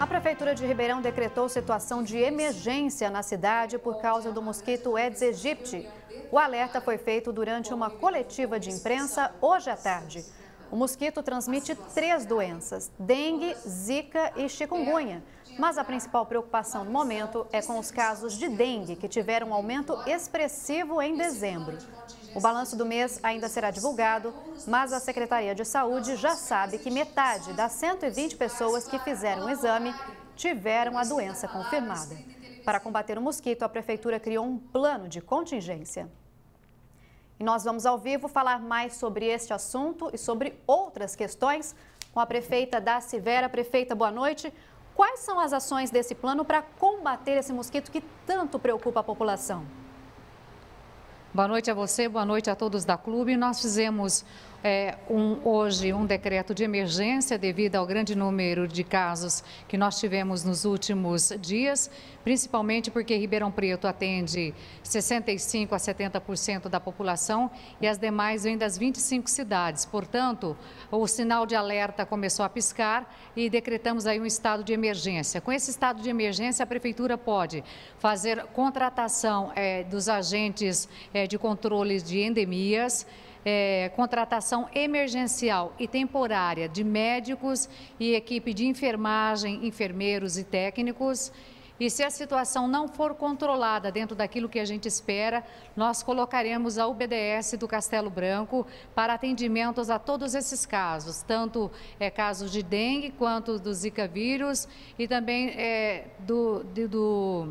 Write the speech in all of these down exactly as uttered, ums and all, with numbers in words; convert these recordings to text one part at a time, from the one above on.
Prefeitura de Ribeirão decretou situação de emergência na cidade por causa do mosquito Aedes aegypti. O alerta foi feito durante uma coletiva de imprensa hoje à tarde. O mosquito transmite três doenças: dengue, zika e chikungunya. Mas a principal preocupação no momento é com os casos de dengue, que tiveram um aumento expressivo em dezembro. O balanço do mês ainda será divulgado, mas a Secretaria de Saúde já sabe que metade das cento e vinte pessoas que fizeram o exame tiveram a doença confirmada. Para combater o mosquito, a Prefeitura criou um plano de contingência. E nós vamos ao vivo falar mais sobre este assunto e sobre outras questões com a prefeita Darcy Vera. Prefeita, boa noite. Quais são as ações desse plano para combater esse mosquito que tanto preocupa a população? Boa noite a você, boa noite a todos da Clube. Nós fizemos é, um, hoje um decreto de emergência devido ao grande número de casos que nós tivemos nos últimos dias, principalmente porque Ribeirão Preto atende sessenta e cinco a setenta por cento da população e as demais vêm das vinte e cinco cidades. Portanto, o sinal de alerta começou a piscar e decretamos aí um estado de emergência. Com esse estado de emergência, a Prefeitura pode fazer contratação é, dos agentes é, de controle de endemias, É, contratação emergencial e temporária de médicos e equipe de enfermagem, enfermeiros e técnicos. E se a situação não for controlada dentro daquilo que a gente espera, nós colocaremos a U B D S do Castelo Branco para atendimentos a todos esses casos, tanto é, casos de dengue quanto do zika vírus e também é, do, do, do,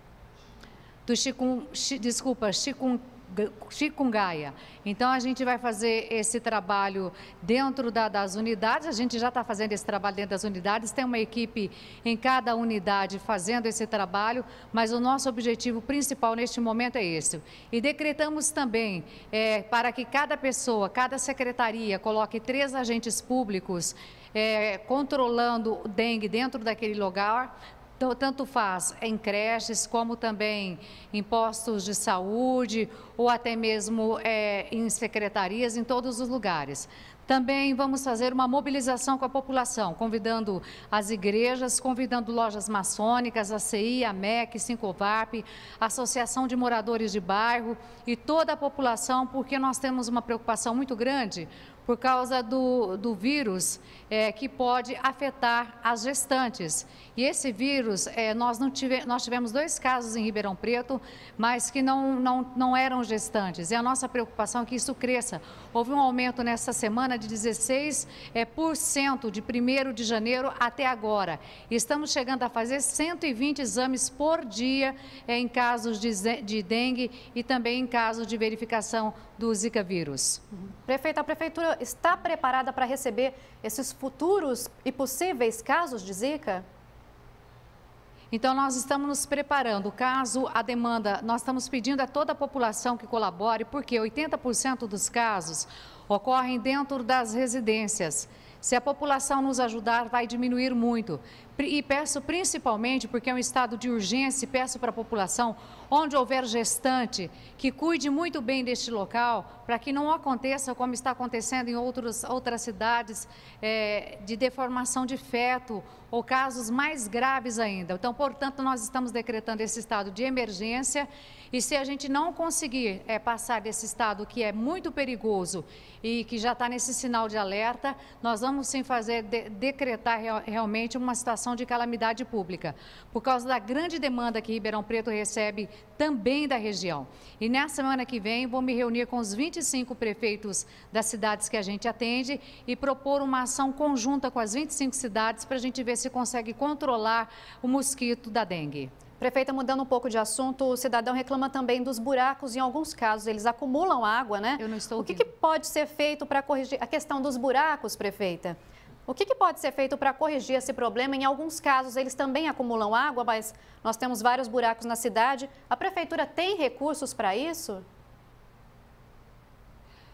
do chikun, chi, desculpa, chikun, chikungunya. Então, a gente vai fazer esse trabalho dentro da, das unidades, a gente já está fazendo esse trabalho dentro das unidades, tem uma equipe em cada unidade fazendo esse trabalho, mas o nosso objetivo principal neste momento é esse. E decretamos também é, para que cada pessoa, cada secretaria coloque três agentes públicos é, controlando o dengue dentro daquele lugar. Tanto faz em creches, como também em postos de saúde, ou até mesmo é, em secretarias, em todos os lugares. Também vamos fazer uma mobilização com a população, convidando as igrejas, convidando lojas maçônicas, a C I, a M E C, Sincovap, a Associação de Moradores de Bairro e toda a população, porque nós temos uma preocupação muito grande por causa do, do vírus é, que pode afetar as gestantes. E esse vírus, é, nós, não tive, nós tivemos dois casos em Ribeirão Preto, mas que não, não, não eram gestantes. E a nossa preocupação é que isso cresça. Houve um aumento nessa semana de dezesseis por cento de primeiro de janeiro até agora. E estamos chegando a fazer cento e vinte exames por dia é, em casos de, de dengue e também em casos de verificação do zika vírus. Uhum. Prefeita, a Prefeitura está preparada para receber esses futuros e possíveis casos de zika? Então, nós estamos nos preparando. Caso a demanda, nós estamos pedindo a toda a população que colabore, porque oitenta por cento dos casos ocorrem dentro das residências. Se a população nos ajudar, vai diminuir muito. E peço principalmente, porque é um estado de urgência, peço para a população, onde houver gestante, que cuide muito bem deste local, para que não aconteça como está acontecendo em outros, outras cidades, é, de deformação de feto ou casos mais graves ainda. Então, portanto, nós estamos decretando esse estado de emergência e se a gente não conseguir é, passar desse estado que é muito perigoso e que já está nesse sinal de alerta, nós vamos sim fazer, de, decretar real, realmente uma situação de calamidade pública, por causa da grande demanda que Ribeirão Preto recebe também da região. E na semana que vem vou me reunir com os vinte e cinco prefeitos das cidades que a gente atende e propor uma ação conjunta com as vinte e cinco cidades para a gente ver se consegue controlar o mosquito da dengue. Prefeita, mudando um pouco de assunto, o cidadão reclama também dos buracos. Em alguns casos, eles acumulam água, né? Eu não estou O que, que pode ser feito para corrigir a questão dos buracos, prefeita? O que, que pode ser feito para corrigir esse problema? Em alguns casos, eles também acumulam água, mas nós temos vários buracos na cidade. A Prefeitura tem recursos para isso?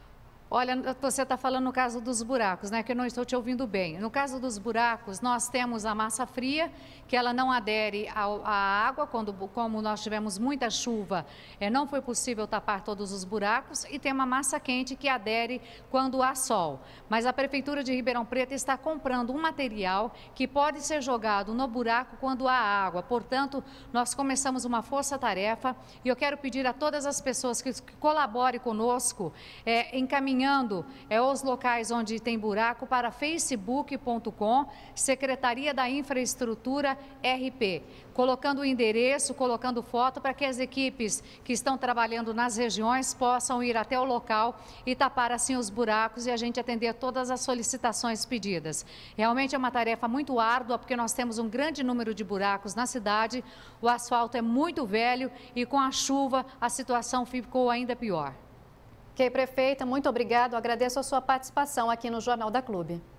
Olha, você está falando no caso dos buracos, né? Que eu não estou te ouvindo bem. No caso dos buracos, nós temos a massa fria, que ela não adere ao, à água, quando, como nós tivemos muita chuva, é, não foi possível tapar todos os buracos, e tem uma massa quente que adere quando há sol. Mas a Prefeitura de Ribeirão Preto está comprando um material que pode ser jogado no buraco quando há água. Portanto, nós começamos uma força-tarefa e eu quero pedir a todas as pessoas que, que colaborem conosco, é, encaminhando é, os locais onde tem buraco para facebook ponto com, Secretaria da Infraestrutura R P, colocando o endereço, colocando foto para que as equipes que estão trabalhando nas regiões possam ir até o local e tapar assim os buracos e a gente atender todas as solicitações pedidas. Realmente é uma tarefa muito árdua, porque nós temos um grande número de buracos na cidade, o asfalto é muito velho e com a chuva a situação ficou ainda pior. Ok, prefeita, muito obrigado. Agradeço a sua participação aqui no Jornal da Clube.